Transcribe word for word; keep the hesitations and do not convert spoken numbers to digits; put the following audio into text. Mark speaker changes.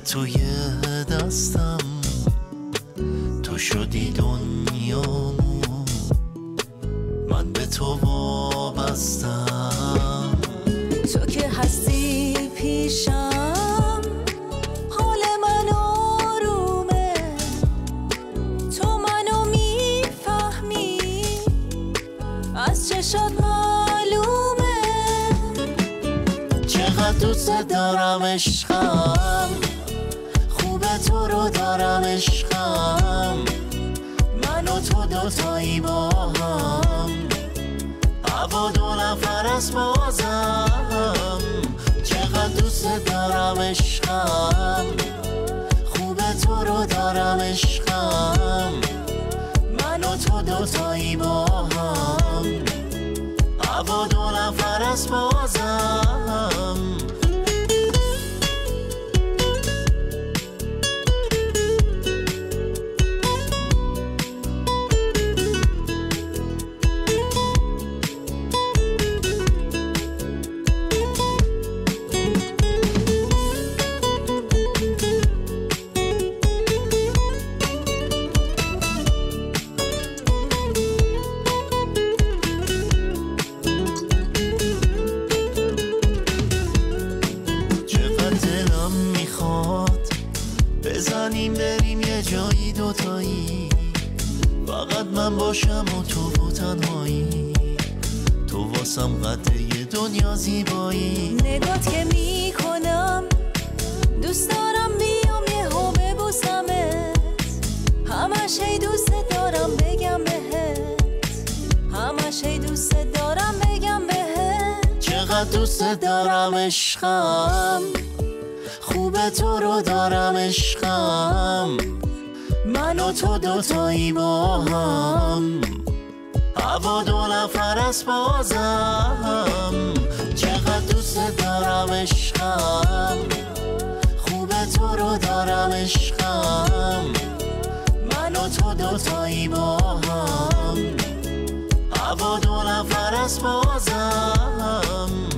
Speaker 1: توی دستم، تو شدی دنیامو، من به تو وابستم.
Speaker 2: تو که هستی پیشم حال من آرومه، تو منو میفهمی از چشات معلومه.
Speaker 1: چقدر دوست دارم عشقم، خوبه تو رو دارم عشقم، من و تو دوتایی با هم، هوا دو نفر است بازم. چقدر دوست دارم عشقم، خوبه تو رو دارم عشقم، من و تو دوتایی با هم، هوا دو نفر است بازم. بزنیم بریم یه جایی دوتایی، فقط من باشم و تو و تنهایی، تو واسم قطعه دنیا زیبایی.
Speaker 2: نگات که میکنم دوست دارم بیام یه ها ببوسمت، همش هی دوست دارم بگم بهت، همش هی دوست دارم بگم بهت.
Speaker 1: چقدر دوست دارم عشقم، خوبه تو رو دارم عشقم، من و تو دوتایی با هم، هوا دو نفر است بازم. چقدر دوست دارم عشقم، خوبه تو رو دارم عشقم، من و تو دوتایی با هم، هوا دو نفر است بازم.